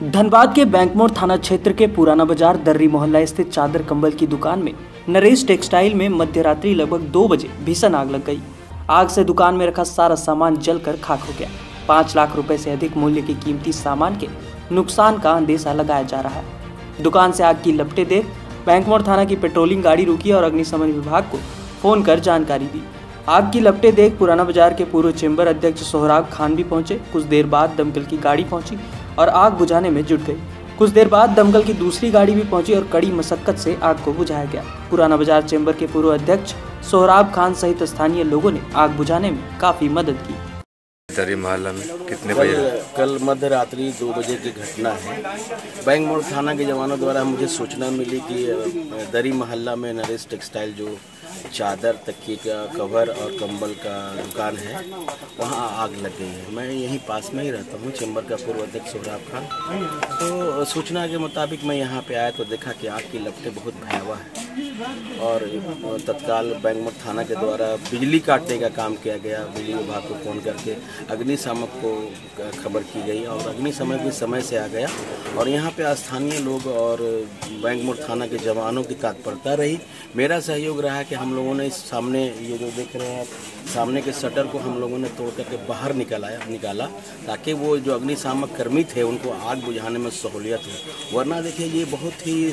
धनबाद के बैंकमोड़ थाना क्षेत्र के पुराना बाजार दर्री मोहल्ला स्थित चादर कंबल की दुकान में नरेश टेक्सटाइल में मध्य रात्रि लगभग 2 बजे भीषण आग लग गई। आग से दुकान में रखा सारा सामान जलकर खाक हो गया। 5 लाख रुपए से अधिक मूल्य के कीमती सामान के नुकसान का अंदेशा लगाया जा रहा है। दुकान से आग की लपटें देख बैंकमोड़ थाना की पेट्रोलिंग गाड़ी रुकी और अग्निशमन विभाग को फोन कर जानकारी दी। आग की लपटें देख पुराना बाजार के पूर्व चेंबर अध्यक्ष सोहराब खान भी पहुंचे। कुछ देर बाद दमकल की गाड़ी पहुंची और आग बुझाने में जुट गई। कुछ देर बाद दमकल की दूसरी गाड़ी भी पहुंची और कड़ी मशक्कत से आग को बुझाया गया। पुराना बाजार चेंबर के पूर्व अध्यक्ष सोहराब खान सहित स्थानीय लोगों ने आग बुझाने में काफी मदद की। दर्री मोहल्ला में कितने बजे? कल मध्य रात्रि 2 बजे की घटना है। बैंकमोड़ थाना के जवानों द्वारा मुझे सूचना मिली कि दर्री मोहल्ला में नरेश टेक्सटाइल जो चादर, तकिए का कवर और कंबल का दुकान है, वहाँ आग लग गई है। मैं यहीं पास में ही रहता हूँ, चेंबर का पूर्व अध्यक्ष सोहराब खान। तो सूचना के मुताबिक मैं यहाँ पे आया तो देखा कि आग की लपटें बहुत भयावह है और तत्काल बैंकमोड़ थाना के द्वारा बिजली काटने का काम किया गया। बिजली विभाग को फ़ोन करके अग्निशामक को खबर की गई और अग्निशमन भी समय से आ गया और यहाँ पे स्थानीय लोग और बैंकमोड़ थाना के जवानों की तत्परता रही। मेरा सहयोग रहा कि हम लोगों ने इस सामने ये जो देख रहे हैं सामने के शटर को हम लोगों ने तोड़ करके बाहर निकाला ताकि वो जो अग्निशामक कर्मी थे उनको आग बुझाने में सहूलियत हो। वरना देखिए ये बहुत ही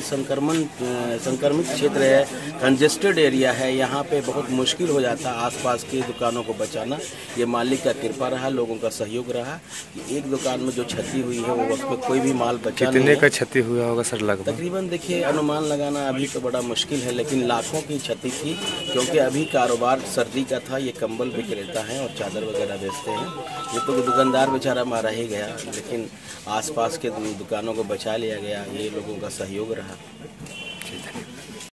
संक्रमित क्षेत्र है, कंजेस्टेड एरिया है, यहाँ पे बहुत मुश्किल हो जाता है आसपास की दुकानों को बचाना। ये मालिक का कृपा रहा, लोगों का सहयोग रहा कि एक दुकान में जो क्षति हुई है वो उसमें कोई भी माल बचा नहीं। कितने का क्षति हुआ होगा सर लगभग? तकरीबन देखिए अनुमान लगाना अभी तो बड़ा मुश्किल है, लेकिन लाखों की क्षति थी क्योंकि अभी कारोबार सर्दी का था। ये कंबल विक्रेता हैं और चादर वगैरह बेचते हैं। ये तो दुकानदार बेचारा मारा ही गया, लेकिन आसपास के दुकानों को बचा लिया गया। ये लोगों का सहयोग रहा।